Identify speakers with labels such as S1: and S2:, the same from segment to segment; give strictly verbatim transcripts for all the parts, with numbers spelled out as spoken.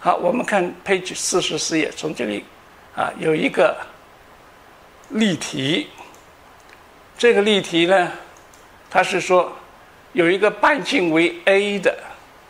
S1: 好，我们看 page 四十四页，从这里啊有一个例题。这个例题呢，它是说有一个半径为 a 的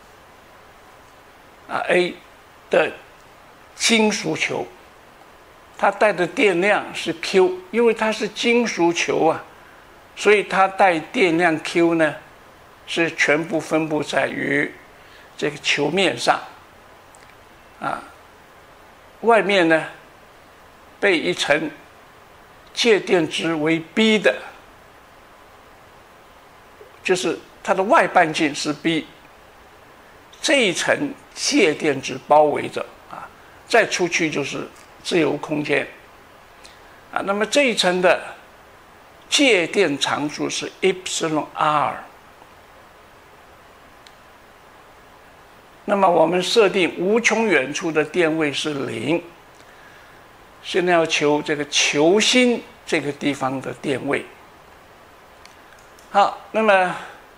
S1: 啊 a 的金属球，它带的电量是 Q， 因为它是金属球啊，所以它带电量 Q 呢是全部分布在于这个球面上啊，外面呢被一层介电值为 B 的，就是它的外半径是 B， 这一层介电值包围着啊，再出去就是自由空间啊。那么这一层的介电常数是 epsilon r。那么我们设定无穷远处的电位是零，现在要求这个球心这个地方的电位。好，那么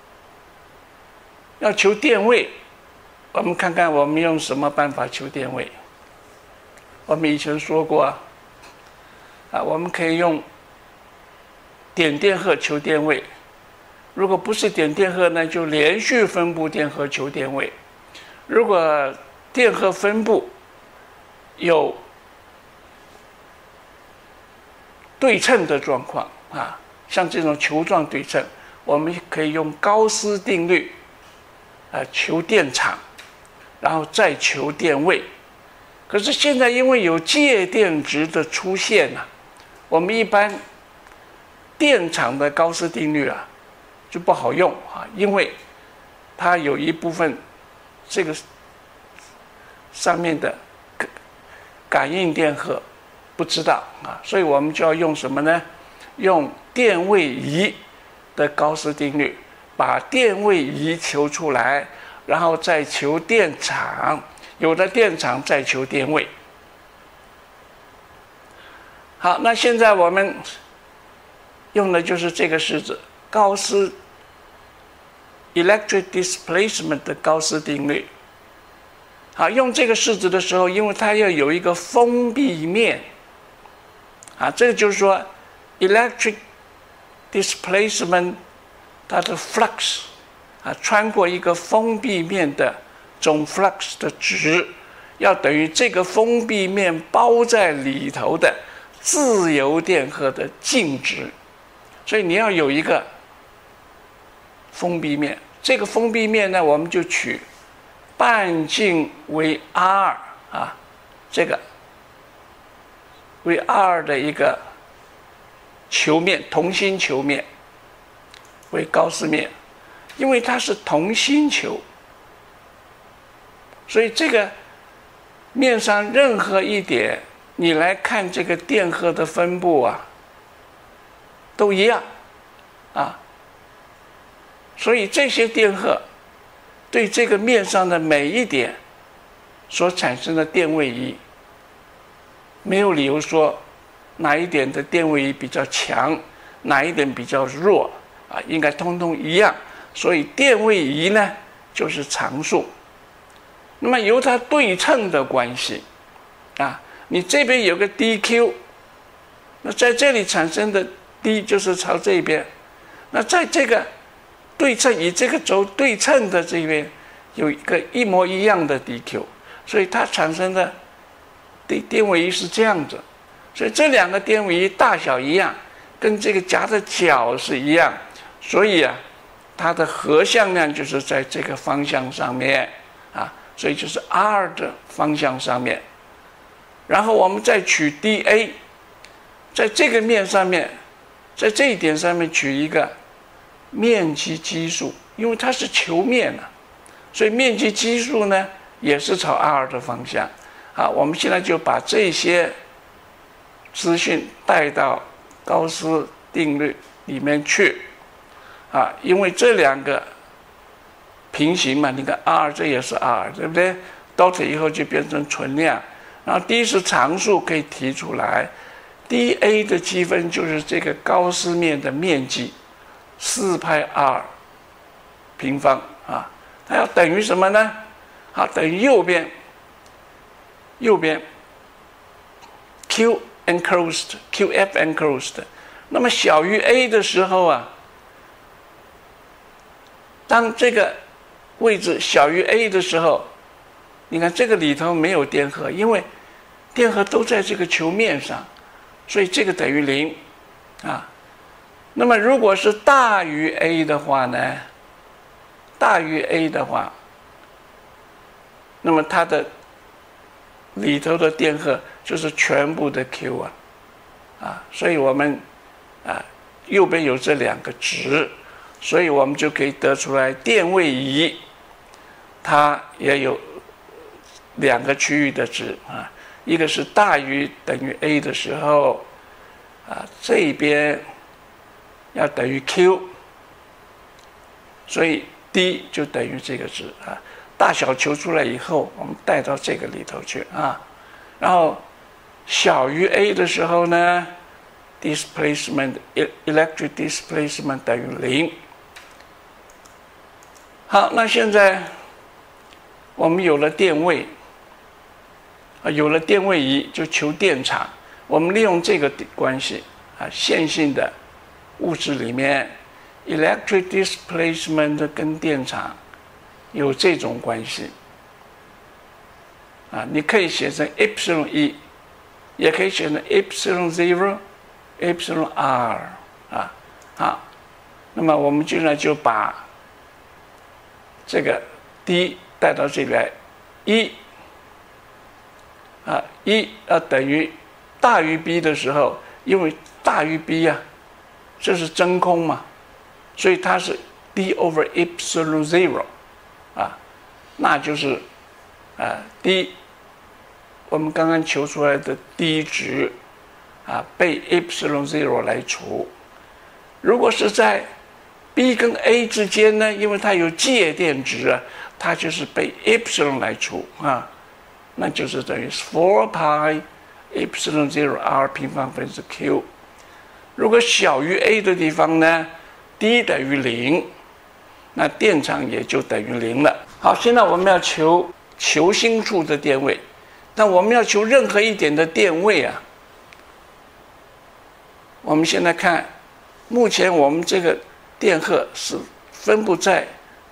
S1: 要求电位，我们看看我们用什么办法求电位。我们以前说过啊，啊，我们可以用点电荷求电位，如果不是点电荷呢，就连续分布电荷求电位。如果电荷分布有对称的状况啊，像这种球状对称，我们可以用高斯定律啊求电场，然后再求电位。可是现在因为有介电值的出现啊，我们一般电场的高斯定律啊就不好用啊，因为它有一部分这个上面的感应电荷不知道啊，所以我们就要用什么呢？用电位仪的高斯定律，把电位仪求出来，然后再求电场，有了电场再求电位。好，那现在我们用的就是这个式子，高斯 electric displacement 的高斯定律。好，用这个式子的时候，因为它要有一个封闭面啊，这个就是说 electric displacement 它的 flux 啊，穿过一个封闭面的总 flux 的值要等于这个封闭面包在里头的自由电荷的净值，所以你要有一个封闭面。这个封闭面呢，我们就取半径为 r 啊，这个为 r 的一个球面，同心球面为高斯面，因为它是同心球，所以这个面上任何一点，你来看这个电荷的分布啊，都一样啊。所以这些电荷对这个面上的每一点所产生的电位仪，没有理由说哪一点的电位仪比较强，哪一点比较弱啊，应该通通一样。所以电位仪呢就是常数。那么由它对称的关系啊，你这边有个 D Q， 那在这里产生的 D 就是朝这边，那在这个对称以这个轴对称的这边有一个一模一样的 D Q， 所以它产生的电位仪是这样子。所以这两个电位仪大小一样，跟这个夹的角是一样，所以啊，它的核向量就是在这个方向上面啊，所以就是 r 的方向上面。然后我们再取 D A， 在这个面上面，在这一点上面取一个面积基数，因为它是球面啊，所以面积基数呢也是朝 r 的方向。好，我们现在就把这些资讯带到高斯定律里面去啊，因为这两个平行嘛，你看 r 这也是 r， 对不对 ？dot 以后就变成存量，然后 d 是常数可以提出来 ，d a 的积分就是这个高斯面的面积。四派 r 平方啊，它要等于什么呢？好，等于右边右边 Q enclosed Q F enclosed， 那么小于 A 的时候啊，当这个位置小于 A 的时候，你看这个里头没有电荷，因为电荷都在这个球面上，所以这个等于零啊。那么如果是大于 A 的话呢，大于 A 的话，那么它的里头的电荷就是全部的 Q 啊，啊，所以我们啊右边有这两个值，所以我们就可以得出来电位仪它也有两个区域的值啊，一个是大于等于 A 的时候啊，这边要等于 Q， 所以 D 就等于这个值啊。大小求出来以后，我们带到这个里头去啊。然后小于 A 的时候呢 ，displacement electric displacement 等于零。好，那现在我们有了电位啊，有了电位仪，就求电场。我们利用这个关系啊，线性的物质里面 ，electric displacement 跟电场有这种关系啊，你可以写成 epsilon 一，也可以写成 epsilon zero、epsilon r 啊。好，那么我们现在就把这个 d 带到这里来，一啊一要等于大于 b 的时候，因为大于 b 啊，这是真空嘛，所以它是 d over epsilon zero 啊，那就是啊 d 我们刚刚求出来的 d 值啊被 epsilon zero 来除。如果是在 b 跟 a 之间呢，因为它有介电值啊，它就是被 epsilon 来除啊，那就是等于 four pi epsilon zero r 平方分之 q。如果小于 a 的地方呢 ，d 等于零，那电场也就等于零了。好，现在我们要求球心处的电位，那我们要求任何一点的电位啊。我们现在看，目前我们这个电荷是分布在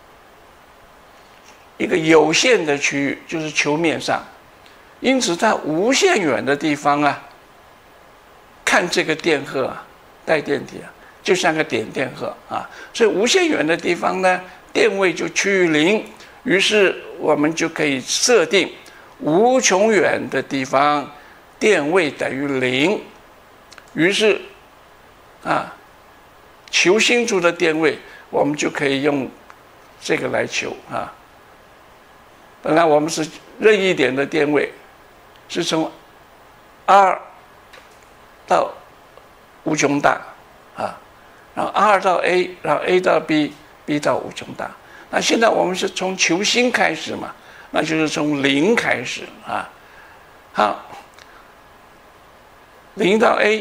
S1: 一个有限的区域，就是球面上，因此在无限远的地方啊，看这个电荷啊，带电体啊，就像个点电荷啊，所以无限远的地方呢，电位就趋于零，于是我们就可以设定无穷远的地方电位等于零，于是啊。球心处的电位，我们就可以用这个来求啊。本来我们是任意点的电位，是从 R 到无穷大啊，然后 R 到 A， 然后 A 到 B，B 到无穷大。那现在我们是从球心开始嘛，那就是从零开始啊。好，零到 A。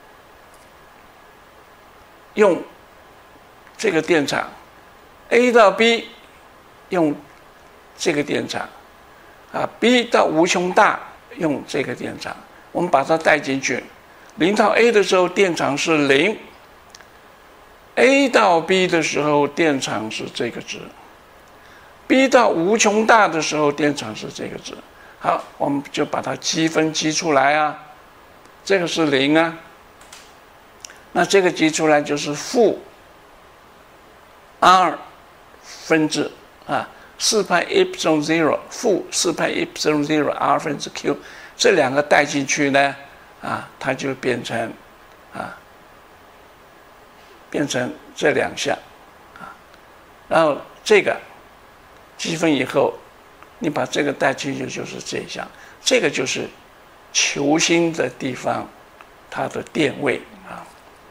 S1: 用这个电场 ，A 到 B 用这个电场，啊 ，B 到无穷大用这个电场，我们把它带进去。零到 A 的时候电场是零 ，A 到 B 的时候电场是这个值 ，B 到无穷大的时候电场是这个值。好，我们就把它积分积出来啊，这个是零啊。那这个积出来就是负 r 分之啊四派 epsilon zero 负四派 epsilon zero r 分之 q， 这两个带进去呢啊，它就变成啊变成这两项啊，然后这个积分以后，你把这个带进去就是这一项，这个就是球心的地方它的电位啊。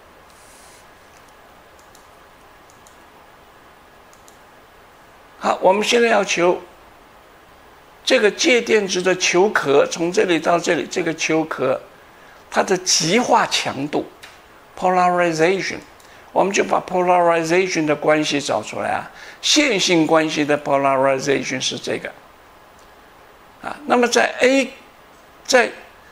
S1: 好，我们现在要求这个介电值的球壳，从这里到这里，这个球壳它的极化强度 （polarization）， 我们就把 polarization 的关系找出来啊。线性关系的 polarization 是这个啊。那么在 A 在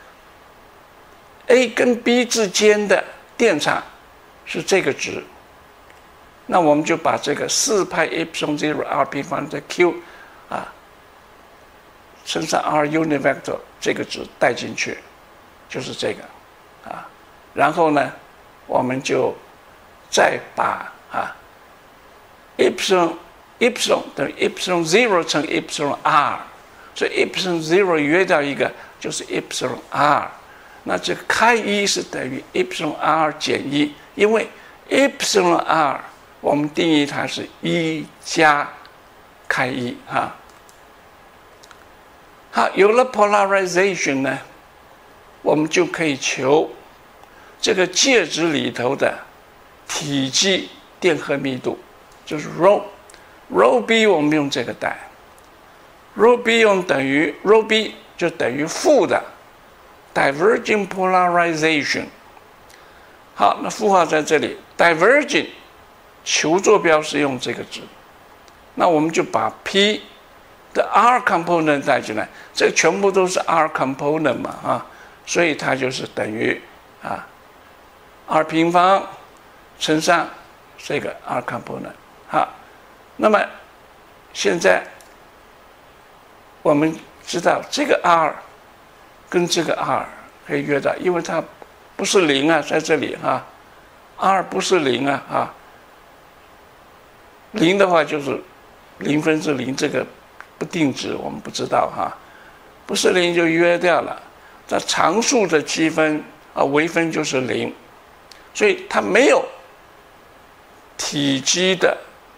S1: A 跟 B 之间的电场是这个值，那我们就把这个四派 epsilon zero r 平方的 q 啊乘上 r unit vector 这个值带进去，就是这个啊。然后呢，我们就再把啊 epsilon epsilon 等于 epsilon zero 乘 epsilon r， 所以 epsilon zero 约掉一个就是 epsilon r。那这个开一是等于 epsilon r 减一，因为 epsilon r 我们定义它是一加开一啊。好，有了 polarization 呢，我们就可以求这个介质里头的体积电荷密度，就是 rho rho b 我们用这个代 ，rho b 用等于 rho b 就等于负的 divergent polarization。好，那负号在这里 divergent 求坐标是用这个值，那我们就把 p 的 r component 带进来，这个全部都是 r component 嘛啊，所以它就是等于啊 r 平方乘上这个 r component。好，那么现在我们知道这个 r 跟这个 r 可以约到，因为它不是零啊，在这里啊 ，r 不是零啊啊，零的话就是零分之零，这个不定值，我们不知道哈、啊，不是零就约掉了。它常数的积分啊，微分就是零，所以它没有体积的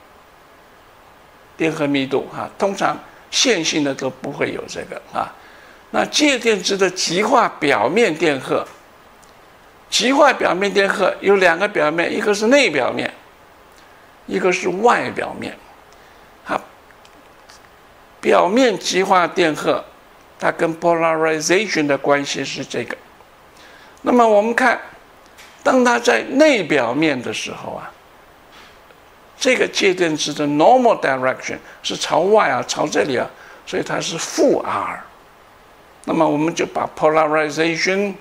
S1: 电荷密度哈、啊，通常线性的都不会有这个啊。那介电子的极化表面电荷，极化表面电荷有两个表面，一个是内表面，一个是外表面。它表面极化电荷，它跟 polarization 的关系是这个。那么我们看，当它在内表面的时候啊，这个介电子的 normal direction 是朝外啊，朝这里啊，所以它是负 r。那么我们就把 polarization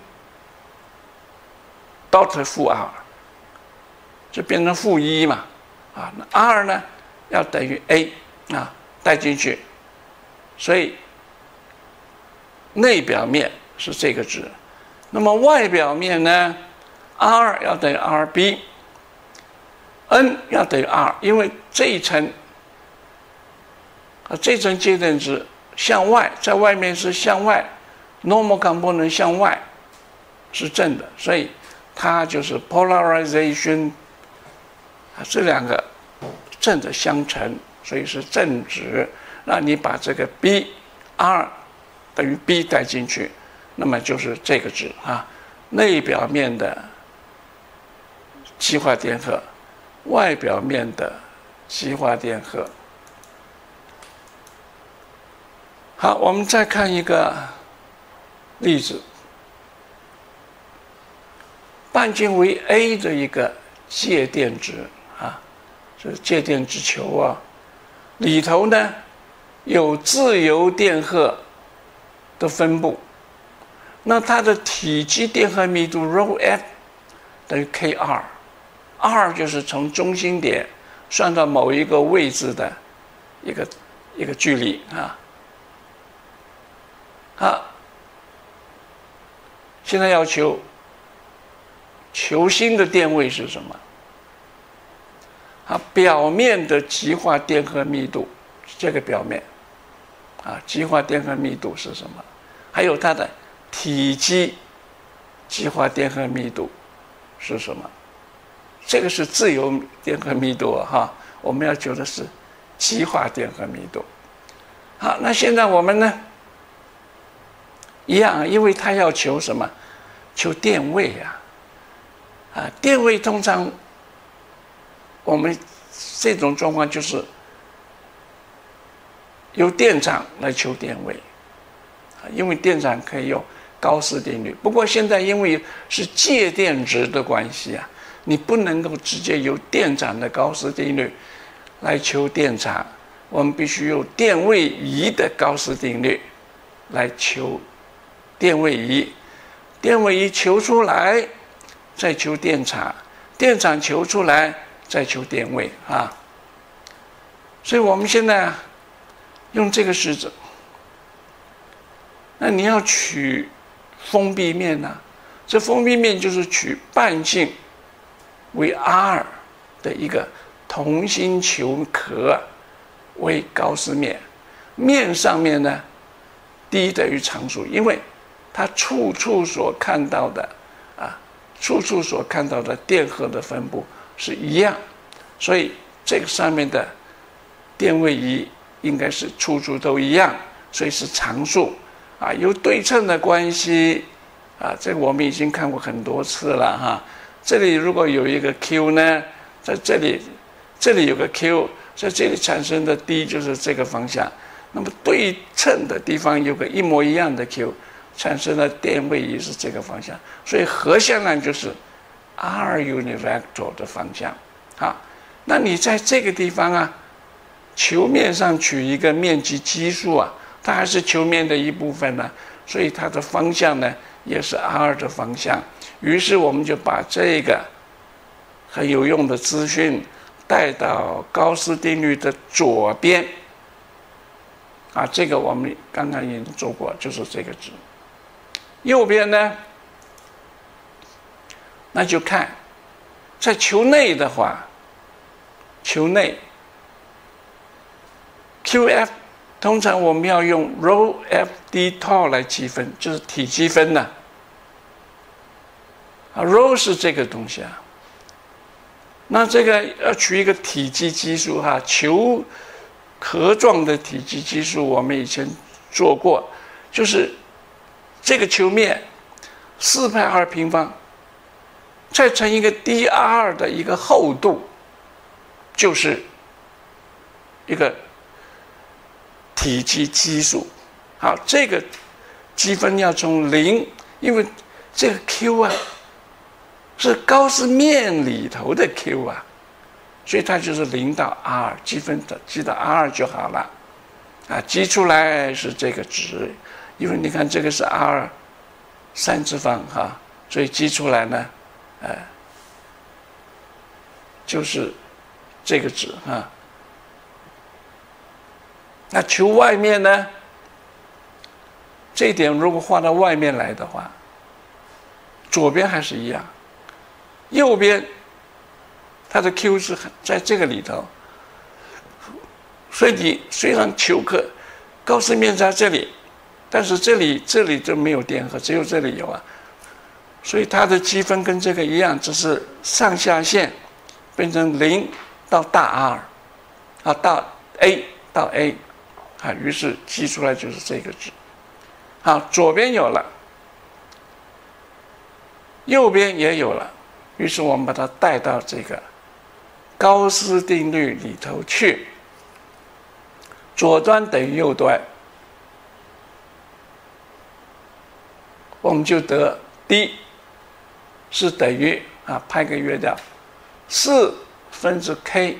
S1: dot 负 r 就变成负一嘛，啊，那 r 呢要等于 a 啊，带进去，所以内表面是这个值，那么外表面呢 ，r 要等于 rb，n 要等于 r， 因为这一层啊，这层介电子向外，在外面是向外 ，normal component 向外是正的，所以它就是 polarization 啊，这两个正的相乘，所以是正值。那你把这个 b r 等于 b 带进去，那么就是这个值啊，内表面的极化电荷，外表面的极化电荷。好，我们再看一个例子，半径为 a 的一个介电值啊，这介电值球啊，里头呢有自由电荷的分布，那它的体积电荷密度 rho f 等于 kr，r 就是从中心点算到某一个位置的一个一个距离啊。好，现在要求球芯的电位是什么？啊，表面的极化电荷密度，这个表面啊，极化电荷密度是什么？还有它的体积极化电荷密度是什么？这个是自由电荷密度啊，哈，我们要求的是极化电荷密度。好，那现在我们呢？一样，因为它要求什么？求电位啊！啊，电位通常我们这种状况就是由电场来求电位，啊，因为电场可以用高斯定律。不过现在因为是介电值的关系啊，你不能够直接由电场的高斯定律来求电场，我们必须用电位移的高斯定律来求电位仪，电位仪求出来，再求电场，电场求出来，再求电位啊。所以我们现在用这个式子，那你要取封闭面呢、啊？这封闭面就是取半径为 r 的一个同心球壳为高斯面，面上面呢 d 等于常数，因为它处处所看到的啊，处处所看到的电荷的分布是一样，所以这个上面的电位仪应该是处处都一样，所以是常数啊，有对称的关系啊，这个我们已经看过很多次了哈。这里如果有一个 Q 呢，在这里这里有个 Q， 在这里产生的 D 就是这个方向。那么对称的地方有个一模一样的 Q， 产生的电位仪是这个方向，所以核向量就是 R unit vector 的方向啊。那你在这个地方啊，球面上取一个面积基数啊，它还是球面的一部分呢、啊，所以它的方向呢也是 R 的方向。于是我们就把这个很有用的资讯带到高斯定律的左边啊，这个我们刚刚已经做过，就是这个值。右边呢，那就看在球内的话，球内 Q F 通常我们要用 rho F d tau 来积分，就是体积分呢、啊。啊 ，rho 是这个东西啊。那这个要取一个体积基数哈，球壳状的体积基数，我们以前做过，就是这个球面四派 r 平方，再乘一个 d r 的一个厚度，就是一个体积基数。好，这个积分要从零，因为这个 Q 啊是高斯面里头的 Q 啊，所以它就是零到 r， 积分的积到 r 就好了啊，积出来是这个值，因为你看这个是 r 三次方哈、啊，所以积出来呢，呃，就是这个值啊。那球外面呢？这一点如果画到外面来的话，左边还是一样，右边它的 Q 是在这个里头，所以你虽然球壳高斯面在这里，但是这里这里就没有电荷，只有这里有啊，所以它的积分跟这个一样，只是上下限变成零到大 R 啊，到 A 到 A。啊，于是积出来就是这个值。好，左边有了，右边也有了，于是我们把它带到这个高斯定律里头去。左端等于右端，我们就得 D 是等于啊，派个约掉四分之 K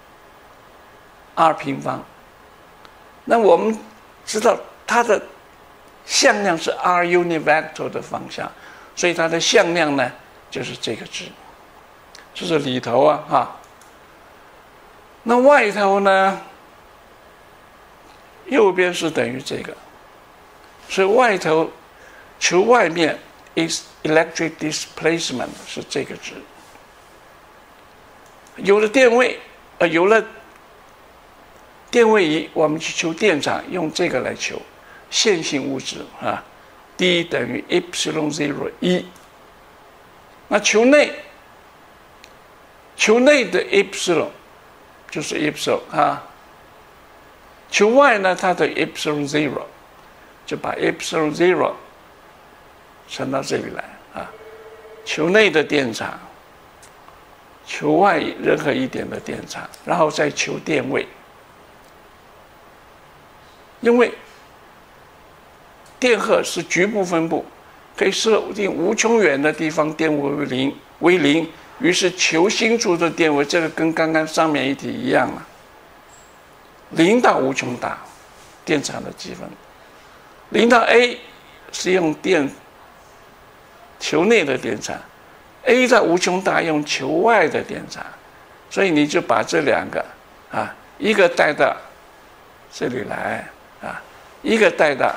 S1: r 平方。那我们知道它的向量是 r unit vector 的方向，所以它的向量呢就是这个值，这是里头啊哈。那外头呢，右边是等于这个，所以外头球外面 is electric displacement 是这个值。有了电位，呃，有了电位仪，我们去求电场，用这个来求线性物质啊 ，D 等于 epsilon zero 一。那球内，球内的 epsilon 就是 epsilon 啊，球外呢，它的 epsilon zero 就把 epsilon zero 乘到这里来啊，球内的电场，球外任何一点的电场，然后再求电位。因为电荷是局部分布，可以设定无穷远的地方电位为零，为零。于是球心处的电位，这个跟刚刚上面一题一样了，零到无穷大，电场的积分，零到 A 是用电球内的电场 ，A 在无穷大用球外的电场，所以你就把这两个啊，一个带到这里来啊，一个带到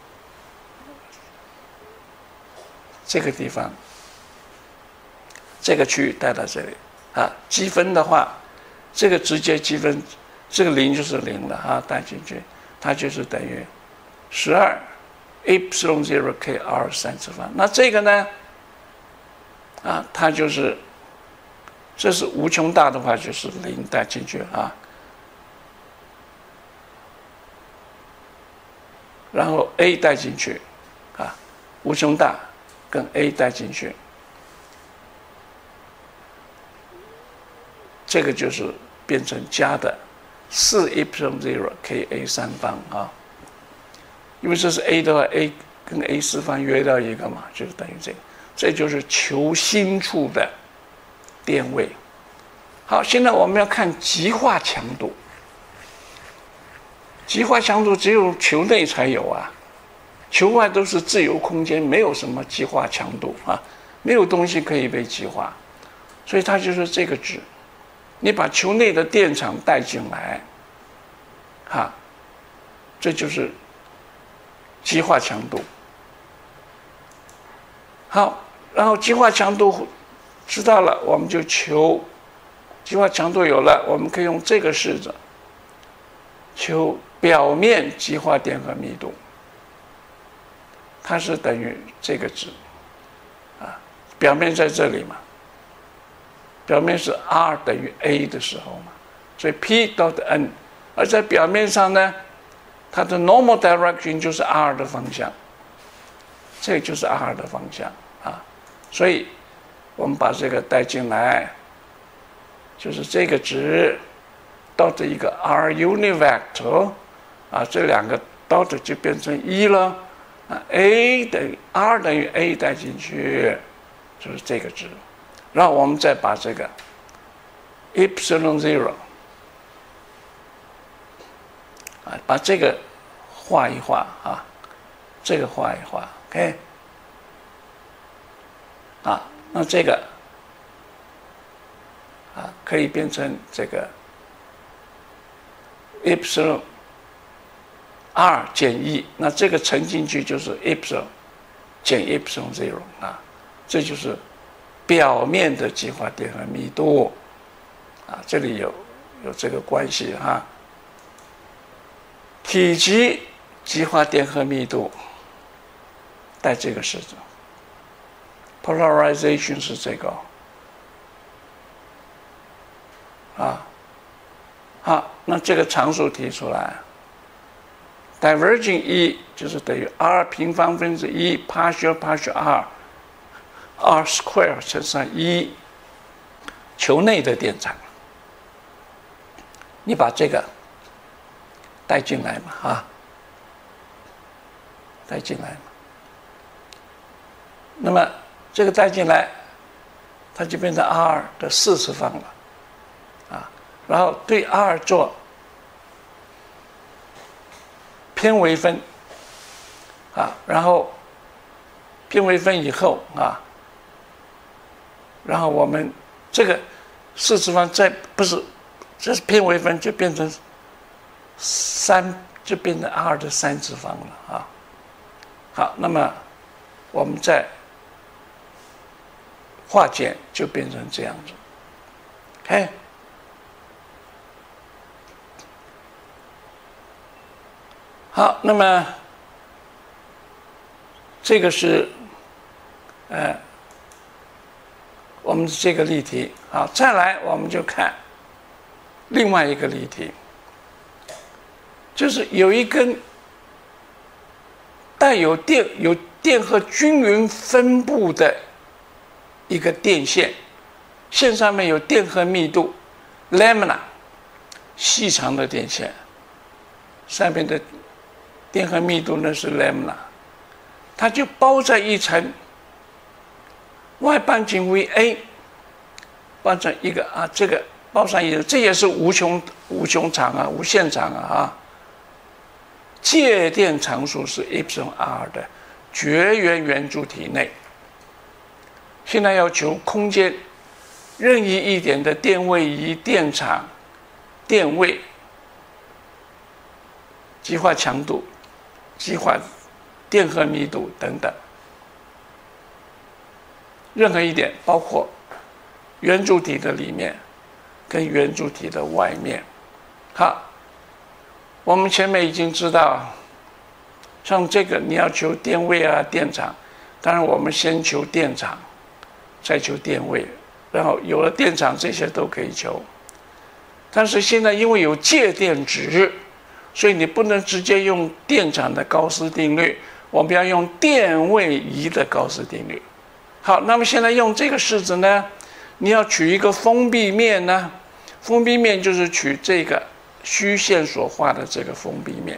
S1: 这个地方，这个区域带到这里啊，积分的话，这个直接积分，这个零就是零了啊，带进去，它就是等于十二 epsilon zero k r 三次方。那这个呢，啊，它就是这是无穷大的话，就是零带进去啊，然后 a 带进去啊，无穷大跟 a 带进去。这个就是变成加的四 epsilon zero k a 三方啊，因为这是 a 的话 ，a 跟 a 四方约到一个嘛，就是等于这个，这就是球心处的电位。好，现在我们要看极化强度，极化强度只有球内才有啊，球外都是自由空间，没有什么极化强度啊，没有东西可以被极化，所以它就是这个值。你把球内的电场带进来，哈，这就是极化强度。好，然后极化强度知道了，我们就求极化强度有了，我们可以用这个式子求表面极化电荷密度，它是等于这个值，啊，表面在这里嘛。表面是 r 等于 a 的时候嘛，所以 p dot n， 而在表面上呢，它的 normal direction 就是 r 的方向，这就是 r 的方向啊，所以我们把这个带进来，就是这个值 dot 一个 r unit vector 啊，这两个 dot 就变成一了啊 ，a 等于 r 等于 a 带进去，就是这个值。然后我们再把这个 epsilon zero 啊，把这个画一画啊，这个画一画 ，OK， 啊，那这个啊可以变成这个 epsilon r 减一，那这个乘进去就是 epsilon 减 epsilon zero 啊，这就是表面的极化电荷密度啊，这里有有这个关系哈、啊。体积极化电荷密度带这个式子 ，polarization 是这个啊。好，那这个常数提出来 ，diverging 一就是等于 r 平方分之一 partial partial r。r square 乘上一，球内的电场，你把这个带进来嘛，啊，带进来嘛。那么这个带进来，它就变成 r 的四次方了，啊，然后对 r 做偏微分，啊，然后偏微分以后啊。然后我们这个四次方再不是，这是偏微分就变成三，就变成 r 的三次方了啊。好，那么我们再化简就变成这样子。OK， 好，那么这个是呃。我们这个例题，好，再来我们就看另外一个例题，就是有一根带有电有电荷均匀分布的一个电线，线上面有电荷密度 lambda 细长的电线，上面的电荷密度呢是 lambda， 它就包在一层。外半径为 a， 包成一个啊，这个包上一个，这也是无穷无穷长啊，无限长啊啊。介电常数是 epsilon r 的绝缘圆柱体内。现在要求空间任意一点的电位移、电场、电位、极化强度、极化电荷密度等等，任何一点，包括圆柱体的里面跟圆柱体的外面。好，我们前面已经知道，像这个你要求电位啊、电场，当然我们先求电场，再求电位，然后有了电场，这些都可以求。但是现在因为有介电值，所以你不能直接用电场的高斯定律，我们要用电位移的高斯定律。好，那么现在用这个式子呢，你要取一个封闭面呢，封闭面就是取这个虚线所画的这个封闭面，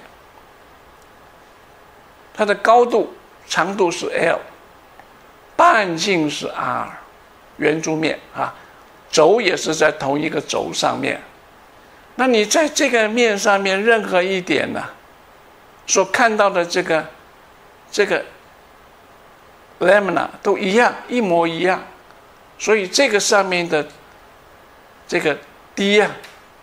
S1: 它的高度、长度是 L， 半径是 R， 圆柱面啊，轴也是在同一个轴上面。那你在这个面上面任何一点呢，所看到的这个这个 lambda 都一样，一模一样，所以这个上面的这个 d 啊，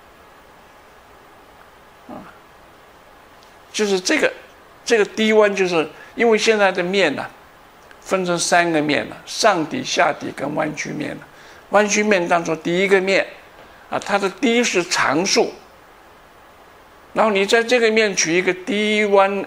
S1: 啊，就是这个这个 d 弯，就是因为现在的面呢、啊、分成三个面了，上底、下底跟弯曲面了。弯曲面当做第一个面啊，它的 d 是常数，然后你在这个面取一个 d 弯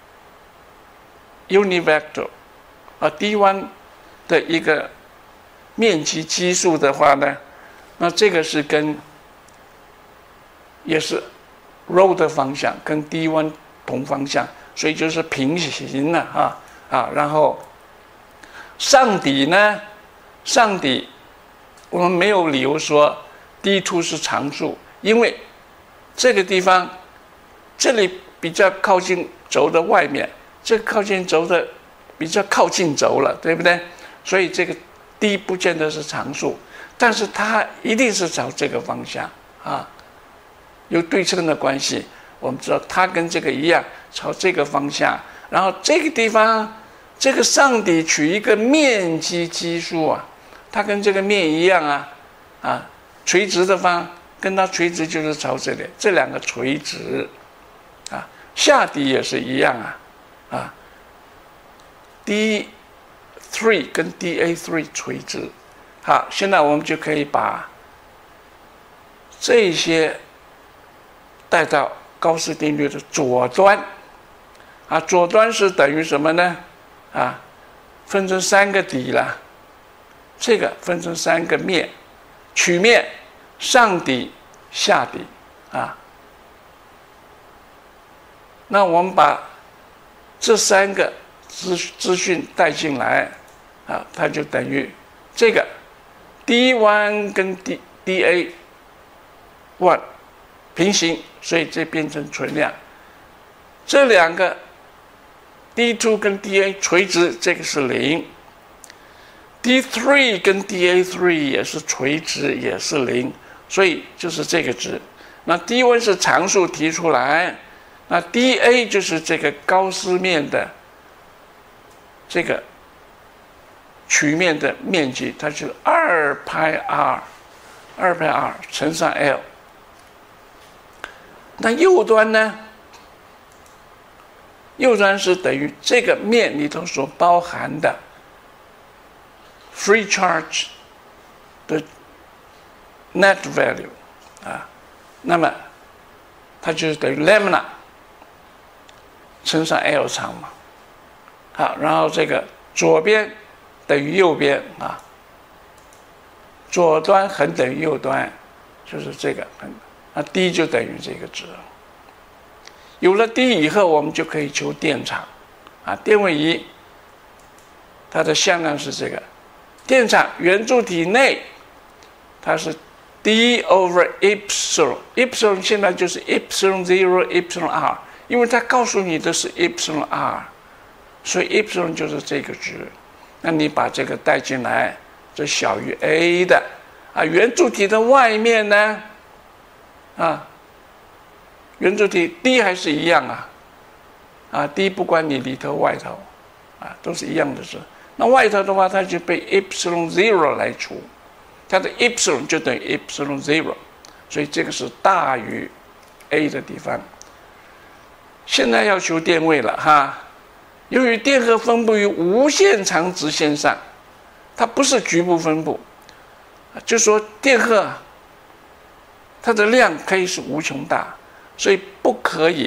S1: univector 啊 d 弯的一个面积基数的话呢，那这个是跟也是 rho 的方向跟 d 弯同方向，所以就是平行了啊啊，然后上底呢，上底我们没有理由说 d 二 是常数，因为这个地方这里比较靠近轴的外面，这个靠近轴的比较靠近轴了，对不对？所以这个 d 不见得是常数，但是它一定是朝这个方向啊，有对称的关系。我们知道它跟这个一样朝这个方向，然后这个地方这个上底取一个面积基数啊，它跟这个面一样啊啊，垂直的方跟它垂直就是朝这里，这两个垂直啊，下底也是一样啊啊 ，d 三 跟 d a 三 垂直。好，现在我们就可以把这些带到高斯定律的左端啊，左端是等于什么呢？啊，分成三个底了，这个分成三个面，曲面、上底、下底啊。那我们把这三个资资讯带进来啊，它就等于这个 d 一 跟 d d a 一平行，所以这变成存量。这两个 d 二 跟 d a 垂直，这个是零。d 三 跟 d a 三 也是垂直，也是零，所以就是这个值。那 d 一 是常数提出来，那 d a 就是这个高斯面的这个曲面的面积，它是二派 r， 二派 r 乘上 l。那右端呢？右端是等于这个面里头所包含的 free charge 的 net value 啊，那么它就是等于 lambda 乘上 L 长嘛。好，然后这个左边等于右边啊，左端恒等于右端，就是这个恒。那 d 就等于这个值。有了 d 以后，我们就可以求电场啊，电位移，它的向量是这个。电场圆柱体内，它是 d over epsilon， epsilon 现在就是 epsilon zero epsilon r， 因为它告诉你的是 epsilon r， 所以 epsilon 就是这个值。那你把这个带进来，这小于 a 的啊，圆柱体的外面呢？啊，圆柱体 d 还是一样啊，啊 d 不管你里头外头， 啊，都是一样的值。那外头的话，它就被 epsilon zero 来除，它的 epsilon 就等于 epsilon zero， 所以这个是大于 a 的地方。现在要求电位了哈，由于电荷分布于无限长直线上，它不是局部分布，就说电荷它的量可以是无穷大，所以不可以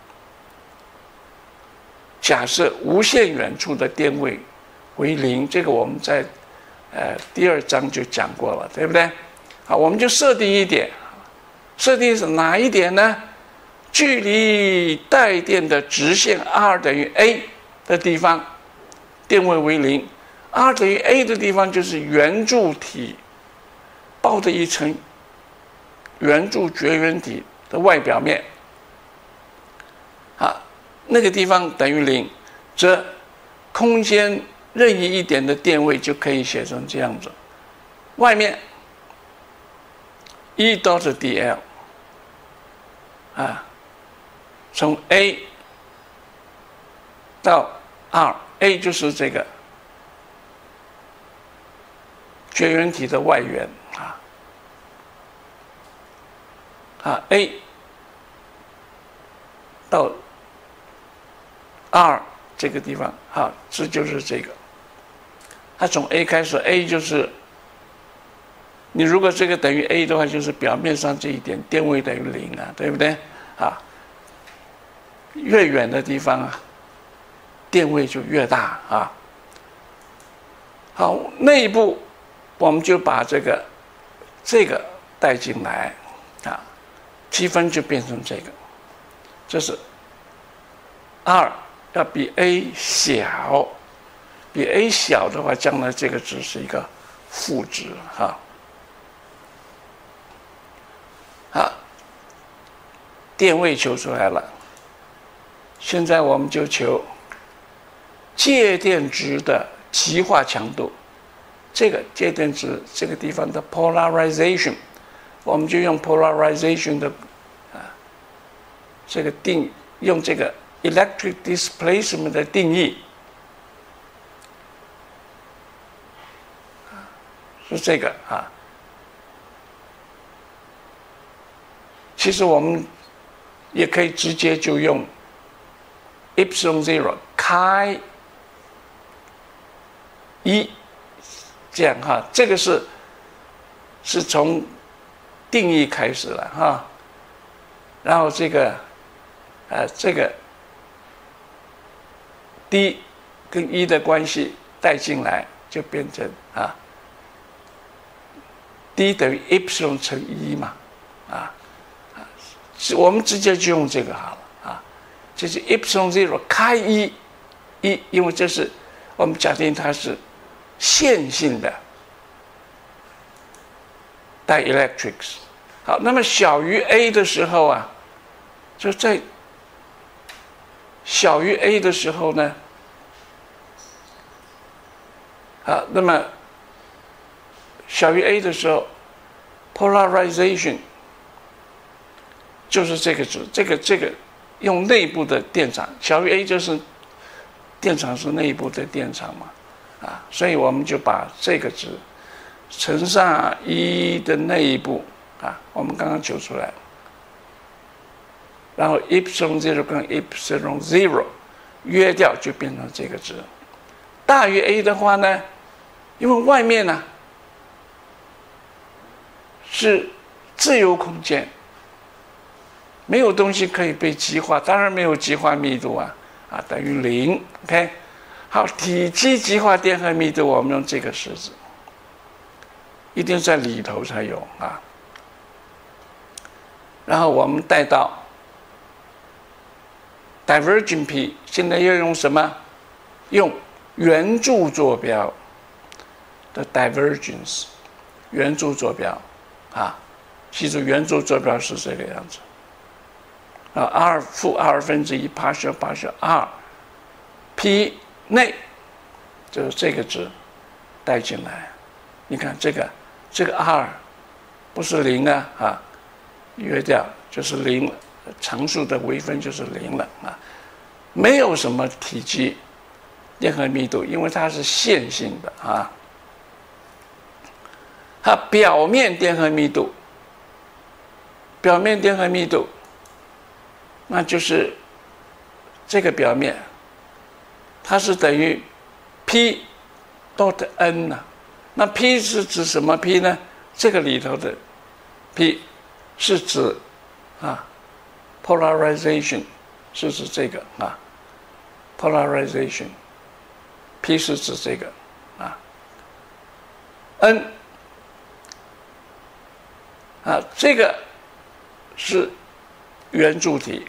S1: 假设无限远处的电位为零。这个我们在呃第二章就讲过了，对不对？好，我们就设定一点，设定是哪一点呢？距离带电的直线 r 等于 a 的地方，电位为零。r 等于 a 的地方就是圆柱体包的一层圆柱绝缘体的外表面，啊，那个地方等于零，则空间任意一点的电位就可以写成这样子：外面 E dot dl 啊，从 A 到 R，A 就是这个绝缘体的外缘啊，啊 A 到 R 这个地方啊，这就是这个。它从 A 开始 ，A 就是你如果这个等于 A 的话，就是表面上这一点电位等于零啊，对不对？啊，越远的地方啊，电位就越大啊。好，内部我们就把这个这个带进来啊，积分就变成这个，这是 R 要比 A 小，比 A 小的话，将来这个值是一个负值哈。好，电位求出来了，现在我们就求介电值的极化强度。这个介电值这个地方的 polarization， 我们就用 polarization 的啊这个定用这个 electric displacement 的定义，是这个啊。其实我们也可以直接就用 epsilon zero 开一。这样哈，这个是是从定义开始了哈，然后这个呃这个 d 跟一的关系带进来，就变成啊 d 等于 epsilon 乘一嘛，啊，我们直接就用这个好了啊，这是 epsilon zero 开一一，因为这是我们假定它是线性的 dielectrics。好，那么小于 a 的时候啊，就在小于 a 的时候呢，好，那么小于 a 的时候 ，polarization 就是这个值，这个这个用内部的电场，小于 a 就是电场是内部的电场嘛。啊，所以我们就把这个值乘上一的内部啊，我们刚刚求出来，然后 epsilon zero 跟 epsilon zero 约掉，就变成这个值。大于 a 的话呢，因为外面呢是自由空间，没有东西可以被极化，当然没有极化密度啊，啊等于零 ，OK。好，体积极化电荷密度，我们用这个式子，一定在里头才有啊。然后我们带到 divergent P， 现在要用什么？用圆柱坐标的 divergence， 圆柱坐标啊，记住圆柱坐标是这个样子啊 ，r 负 r 分之一 partial partial r P。内就是这个值带进来，你看这个这个 r 不是零啊啊，约掉就是零了，常数的微分就是零了啊，没有什么体积电荷密度，因为它是线性的啊。它表面电荷密度，表面电荷密度，那就是这个表面，它是等于 P dot N 呢、啊。那 P 是指什么 P 呢？这个里头的 P 是指啊 polarization， 是指这个啊 polarization，P 是指这个啊 N 啊，这个是圆柱体，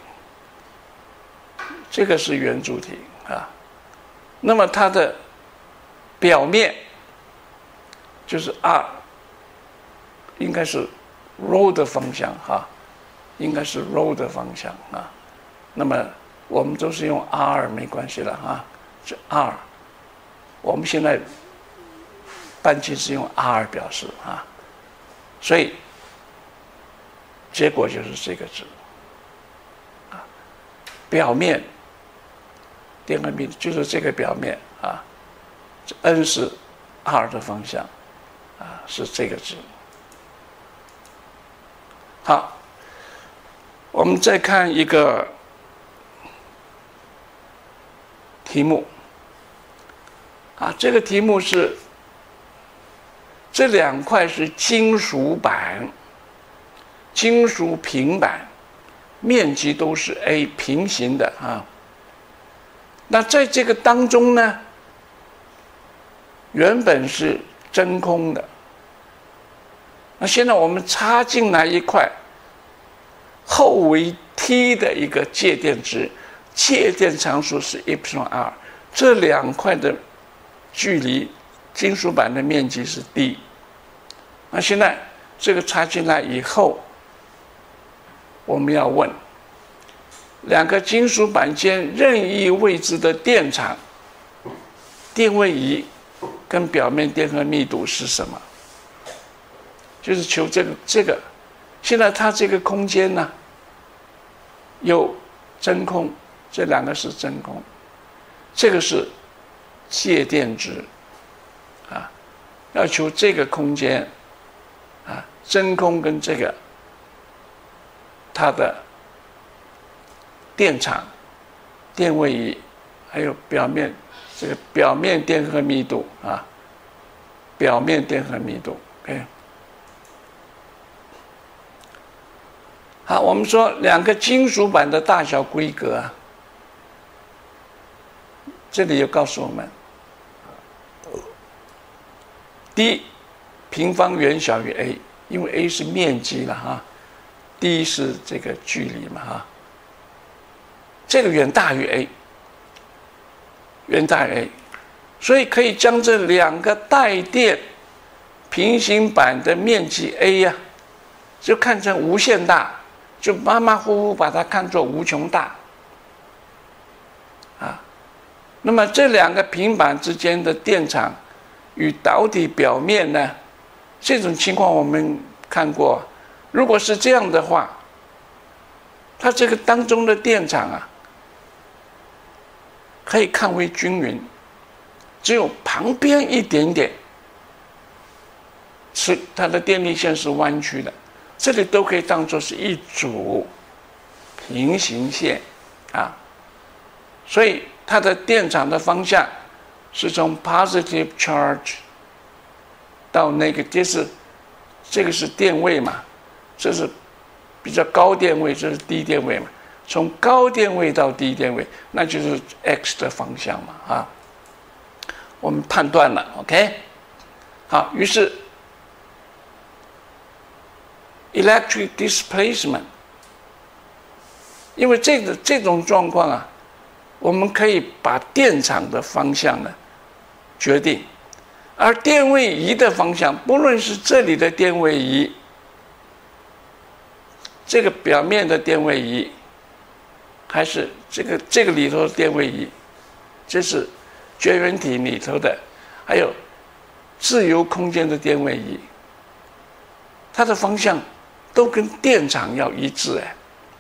S1: 这个是圆柱体啊。那么它的表面就是 R， 应该是 ρ 的方向哈，应该是 ρ 的方向啊。那么我们都是用 R 没关系了啊，这 R， 我们现在半径是用 R 表示啊，所以结果就是这个值啊，表面电荷密度就是这个表面啊，这 N 是 R 的方向啊，是这个值。好，我们再看一个题目啊，这个题目是这两块是金属板，金属平板，面积都是 A， 平行的啊。那在这个当中呢，原本是真空的，那现在我们插进来一块后为 T 的一个介电值，介电常数是 epsilon r， 这两块的距离，金属板的面积是 d。那现在这个插进来以后，我们要问两个金属板间任意位置的电场、电位移跟表面电荷密度是什么？就是求这个这个。现在它这个空间呢，有真空，这两个是真空，这个是介电值啊，要求这个空间啊，真空跟这个它的电场、电位移，还有表面这个表面电荷密度啊，表面电荷密度 ，OK。好，我们说两个金属板的大小规格啊，这里又告诉我们 ，d 平方远小于 a， 因为 a 是面积了哈 ，d 是这个距离嘛哈，这个远大于 a， 远大于 a， 所以可以将这两个带电平行板的面积 a 呀、啊，就看成无限大。就马马虎虎把它看作无穷大，啊，那么这两个平板之间的电场与导体表面呢，这种情况我们看过，如果是这样的话，它这个当中的电场啊，可以看为均匀，只有旁边一点点是它的电力线是弯曲的。这里都可以当作是一组平行线啊，所以它的电场的方向是从 positive charge 到那个，这是这个是电位嘛，这是比较高电位，这是低电位嘛，从高电位到低电位，那就是 x 的方向嘛啊，我们判断了 ，OK， 好，于是。electric displacement， 因为这个这种状况啊，我们可以把电场的方向呢决定，而电位移的方向，不论是这里的电位移，这个表面的电位移，还是这个这个里头的电位移，这是绝缘体里头的，还有自由空间的电位移，它的方向都跟电场要一致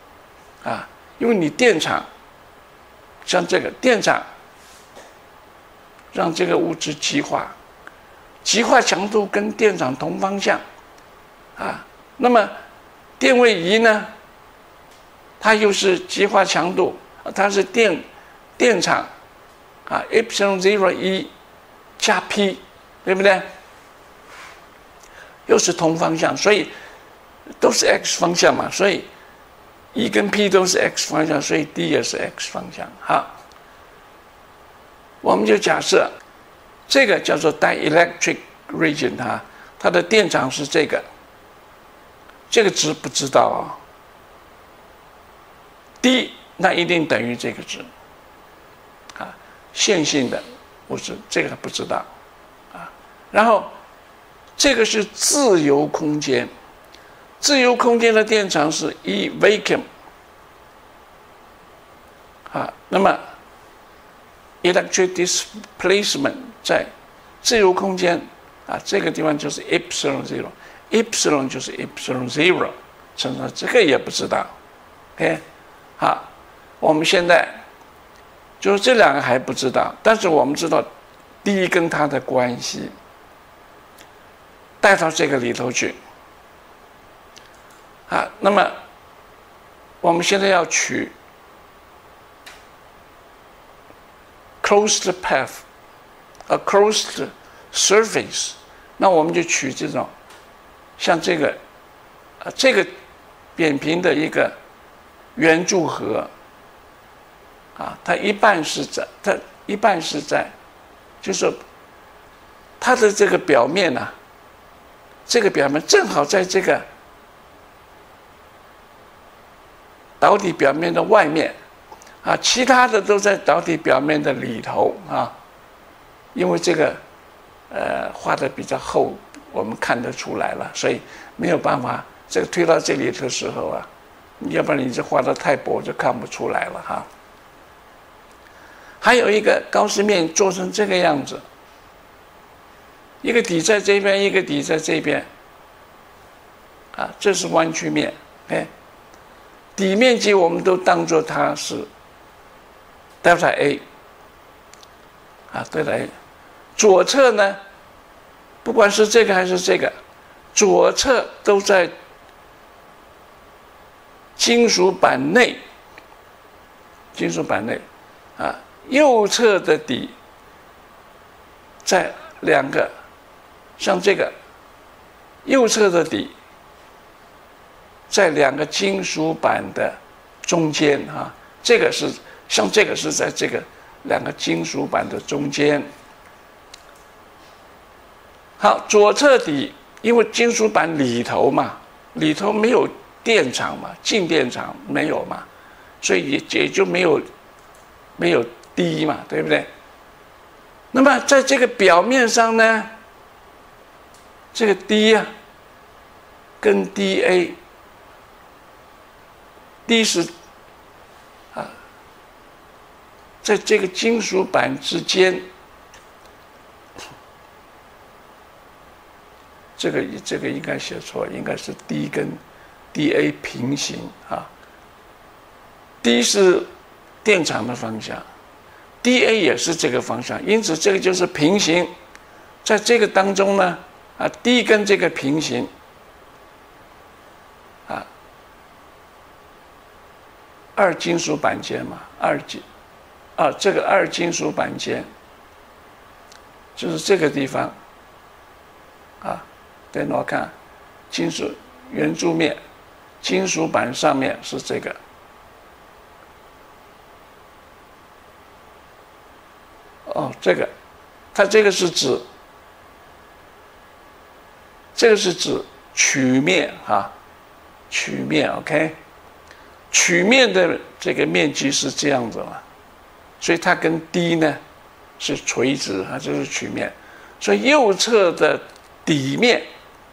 S1: 哎，啊，因为你电场像这个电场让这个物质极化，极化强度跟电场同方向啊。那么电位仪呢，它又是极化强度，它是电电场啊 epsilon zero 一加 P， 对不对？又是同方向，所以都是 x 方向嘛，所以 E 跟 P 都是 x 方向，所以 D 也是 x 方向。好，我们就假设这个叫做 dielectric region， 它它的电场是这个，这个值不知道啊、哦。D 那一定等于这个值啊，线性的物质这个不知道啊。然后这个是自由空间，自由空间的电场是 E vacuum 啊，那么 electric displacement 在自由空间啊这个地方就是 epsilon zero，epsilon 就是 epsilon zero， 乘上这个也不知道 ，OK。好，我们现在就是这两个还不知道，但是我们知道 D 跟它的关系，带到这个里头去。啊，那么我们现在要取 closed path，a closed surface， 那我们就取这种像这个啊这个扁平的一个圆柱核啊，它一半是在，它一半是在，就是说它的这个表面呢、啊，这个表面正好在这个导体表面的外面啊，其他的都在导体表面的里头啊，因为这个呃画的比较厚，我们看得出来了，所以没有办法，这个推到这里的时候啊。要不然你这画的太薄就看不出来了哈。还有一个高斯面做成这个样子，一个底在这边，一个底在这边，啊，这是弯曲面，哎，底面积我们都当作它是 delta A， 啊 delta A， 左侧呢，不管是这个还是这个，左侧都在金属板内，金属板内，啊，右侧的底在两个，像这个右侧的底在两个金属板的中间啊，这个是像这个是在这个两个金属板的中间。好，左侧底因为金属板里头嘛，里头没有电场嘛，静电场没有嘛，所以也也就没有没有 D 嘛，对不对？那么在这个表面上呢，这个 D 啊，跟 dA，D 是啊，在这个金属板之间，这个这个应该写错，应该是 D 跟 dA 平行啊。D 是电场的方向 ，dA 也是这个方向，因此这个就是平行。在这个当中呢，啊 ，D 跟这个平行，啊，二金属板间嘛，二金，啊，这个二金属板间就是这个地方，啊，等我看，金属圆柱面。金属板上面是这个，哦，这个，它这个是指，这个是指曲面哈，曲面 ，OK， 曲面的这个面积是这样子嘛，所以它跟 D 呢是垂直啊，这是曲面，所以右侧的底面，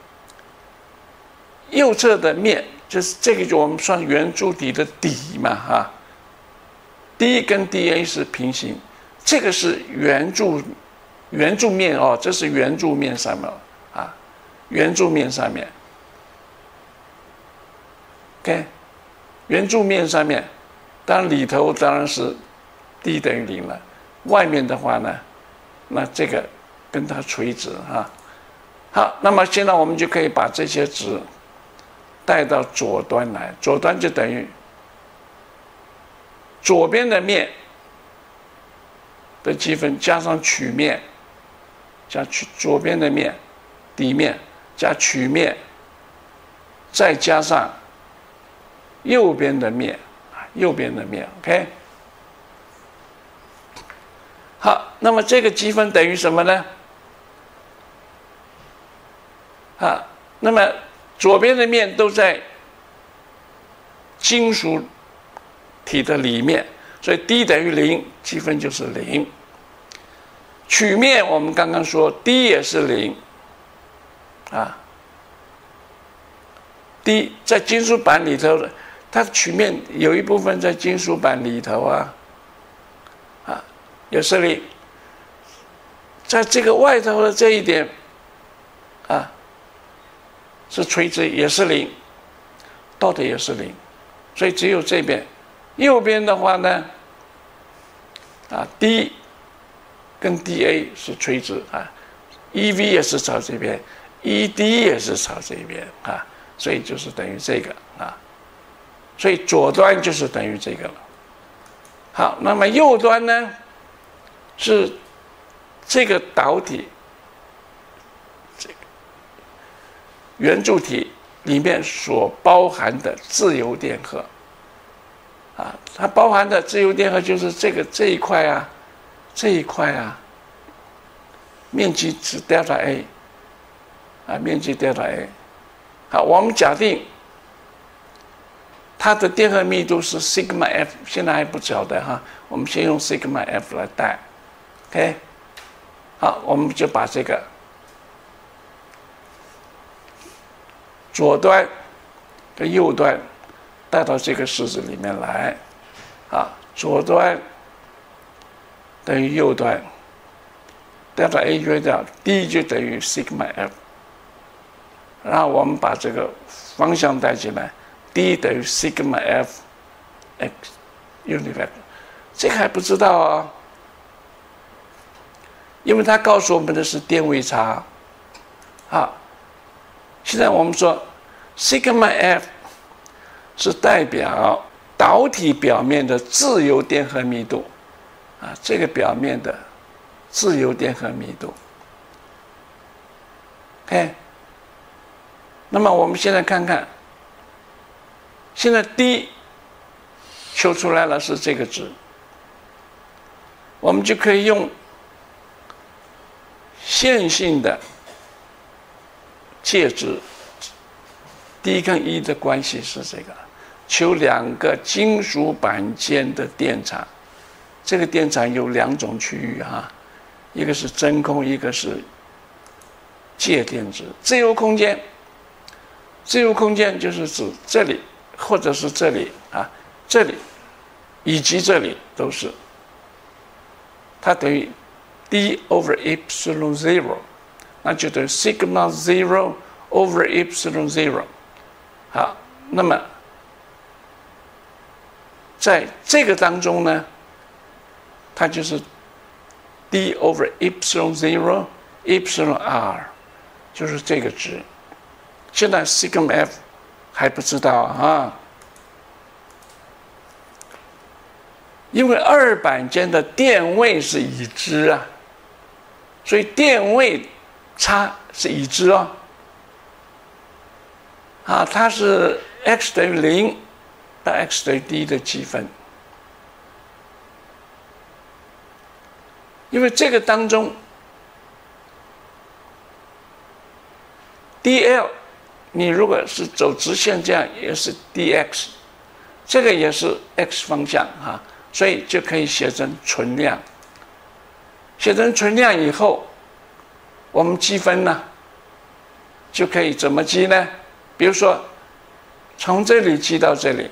S1: 右侧的面。就是这个，就我们算圆柱体的底嘛，哈。D 跟 dA 是平行，这个是圆柱，圆柱面哦，这是圆柱面上面啊，圆柱面上面 ，OK， 圆柱面上面，当然里头当然是 D 等于零了，外面的话呢， 那这个跟它垂直啊。好，那么现在我们就可以把这些值带到左端来，左端就等于左边的面的积分加上曲面，加曲左边的面底面加曲面，再加上右边的面，右边的面 ，OK。好，那么这个积分等于什么呢？啊，那么左边的面都在金属体的里面，所以 d 等于零，积分就是零。曲面我们刚刚说 d 也是零，啊 ，d 在金属板里头，它的曲面有一部分在金属板里头啊，啊，也是零。在这个外头的这一点，啊。是垂直也是零，倒的也是零，所以只有这边，右边的话呢，啊 ，D 跟 D A 是垂直啊 ，E V 也是朝这边 ，E D 也是朝这边啊，所以就是等于这个啊，所以左端就是等于这个了。好，那么右端呢是这个导体。圆柱体里面所包含的自由电荷，啊，它包含的自由电荷就是这个这一块啊，这一块啊，面积是 delta A， 啊，面积 delta A， 好，我们假定它的电荷密度是 sigma F， 现在还不晓得哈，我们先用 sigma F 来代 ，OK， 好，我们就把这个。左端跟右端带到这个式子里面来，啊，左端等于右端 ，delta A 约掉 D 就等于 sigma F， 然后我们把这个方向带进来 ，D 等于 sigma F x unit vector， 这个还不知道啊，因为它告诉我们的是电位差，啊。现在我们说 sigma F 是代表导体表面的自由电荷密度，啊，这个表面的自由电荷密度。OK， 那么我们现在看看，现在 D 求出来了是这个值，我们就可以用线性的。介质 D 跟 E 的关系是这个，求两个金属板间的电场，这个电场有两种区域哈，一个是真空，一个是介电子。自由空间，自由空间就是指这里或者是这里啊，这里以及这里都是，它等于 D over epsilon zero。那就等于 sigma zero over epsilon zero， 好，那么在这个当中呢，它就是 d over epsilon zero epsilon r， 就是这个值。现在 sigma f 还不知道啊，因为二板间的电位是已知啊，所以电位。差是已知哦，啊，它是 x 等于零到 x 等于 d 的积分，因为这个当中 dl 你如果是走直线，这样也是 dx， 这个也是 x 方向哈，所以就可以写成存量。写成存量以后。我们积分呢，就可以怎么积呢？比如说，从这里积到这里，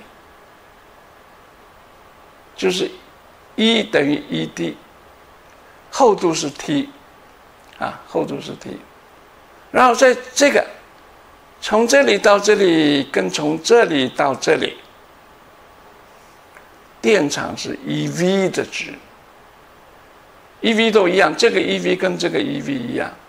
S1: 就是一等于一 d， 厚度是 t， 啊，厚度是 t， 然后在这个从这里到这里，跟从这里到这里，电场是 E V 的值。 ，E V 都一样，这个 E V 跟这个 E V 一样，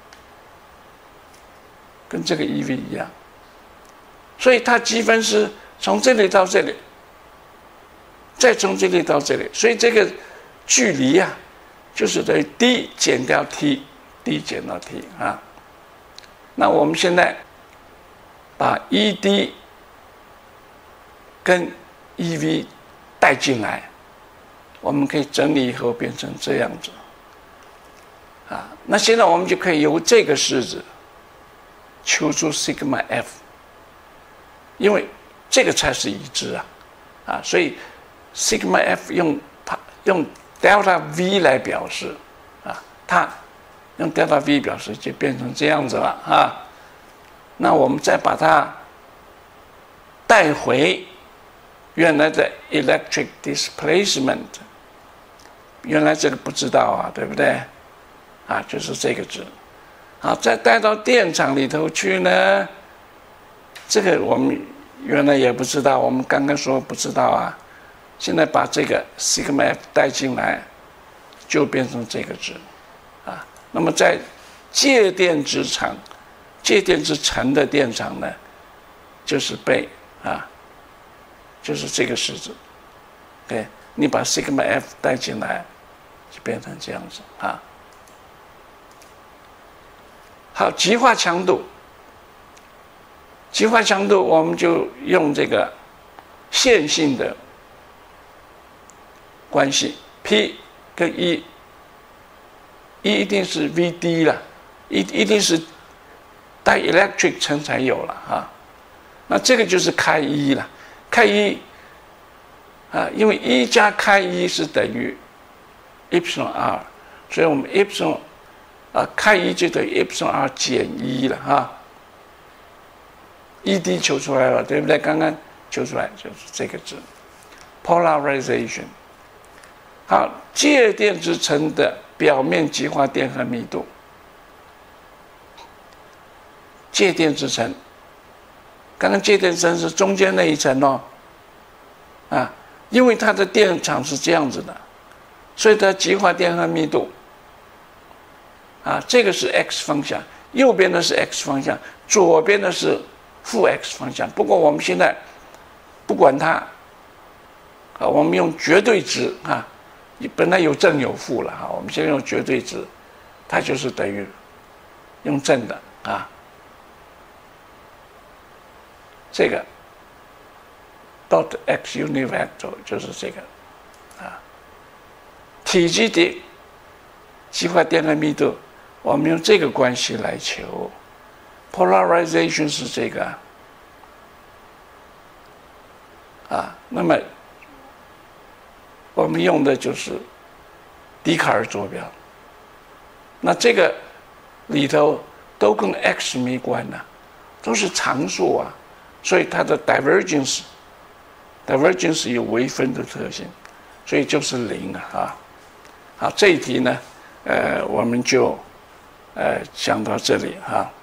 S1: 跟这个 E V 一样，所以它积分是从这里到这里，再从这里到这里，所以这个距离啊，就是等于 d 减掉 t，d 减到 t 啊。那我们现在把 E D 跟 E V 带进来，我们可以整理以后变成这样子啊。那现在我们就可以由这个式子求出 sigma f， 因为这个才是已知啊啊，所以 sigma f 用用 delta v 来表示啊，它用 delta v 表示就变成这样子了啊。那我们再把它带回原来的 electric displacement， 原来这个不知道啊，对不对？啊，就是这个字。好，再带到电场里头去呢，这个我们原来也不知道，我们刚刚说不知道啊。现在把这个 sigma f 带进来，就变成这个字啊。那么在介电子场、介电子层的电场呢，就是被啊，就是这个式子。对，你把 sigma f 带进来，就变成这样子啊。好，极化强度，极化强度我们就用这个线性的关系 ，P 跟 E， E 一定是 V D 了，一一定是带 electric 层才有了啊。那这个就是开一了，开一啊，因为一加开一是等于 epsilon r， 所以我们 epsilon 啊开一就等于 epsilon r 减一了啊。E D 求出来了，对不对？刚刚求出来就是这个字 ，polarization。好，介电子层的表面极化电荷密度，介电子层，刚刚介电子层是中间那一层哦，啊，因为它的电场是这样子的，所以它极化电荷密度，啊，这个是 x 方向，右边的是 x 方向，左边的是负 x 方向。不过我们现在不管它，啊，我们用绝对值啊。本来有正有负了哈，我们现在用绝对值，它就是等于用正的啊。这个 dot x unit vector 就是这个啊。体积的极化电荷密度，我们用这个关系来求。polarization 是这个啊，那么。我们用的就是笛卡尔坐标，那这个里头都跟 x 没关呐、啊，都是常数啊，所以它的 divergence divergence 有微分的特性，所以就是零啊啊。好，这一题呢，呃，我们就呃讲到这里啊。